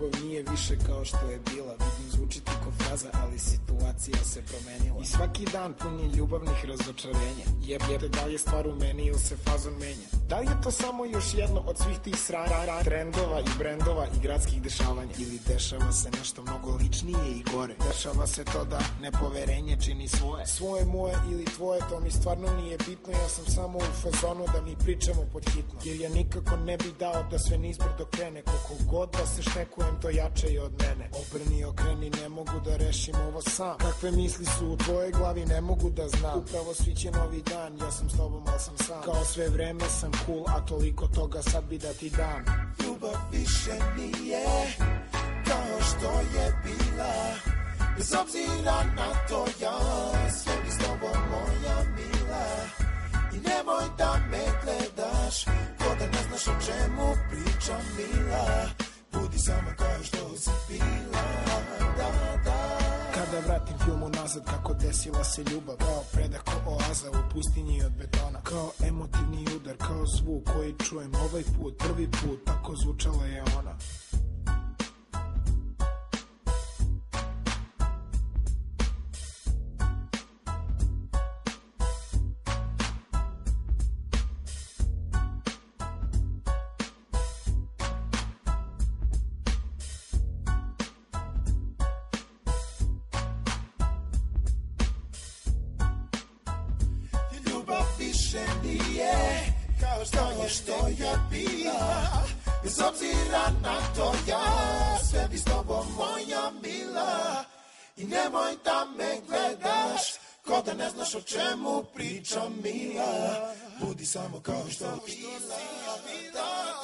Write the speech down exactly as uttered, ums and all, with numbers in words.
ljubav nije više kao što je bila. Vidim, zvuči ti ko fraza, ali situacija se promenila. I svaki dan pun je ljubavnih razočarenja. Jebljete, da li je stvar u meni ili se fazon menja? Da li je to samo još jedno od svih tih srara, trendova i brendova i gradskih dešavanja? Ili dešava se nešto mnogo ličnije i gore? Dešava se to da nepoverenje čini svoje. Svoje moje ili tvoje, to mi stvarno nije bitno. Ja sam samo u fazonu da mi pričamo pod hitno. Jer ja nikako ne bi dao da sve nizbrdo krene. Koliko god da se štekujem, to jače je od mene. Obrni, okreni, ne mogu da rešim ovo sam. Kakve misli su u tvojoj glavi, ne mogu da znam. Upravo sviće novi dan, ja sam s tobom, al sam sam. Kao sve vreme sam cool, a toliko toga sad bi da ti dam. Ljubav više nije kao što je bila. Bez obzira na to ja sve bi s tobom, moja mila. I nemoj da me gledaš ko da ne znaš o čemu pričam, mila. Budi samo kao što si bila, da, da. Kada vratim film unazad, kako desila se ljubav. Kao predah ko oaza u pustinji od betona. Kao emotivni udar, kao zvuk koji čujem ovaj put. Prvi put, tako zvučala je ona. Kao što je bila, bez obzira na to ja sve bi s tobom, moja mila. I nemoj da me gledaš ko da ne znaš o čemu pričam, mila. Budi samo kao što bila.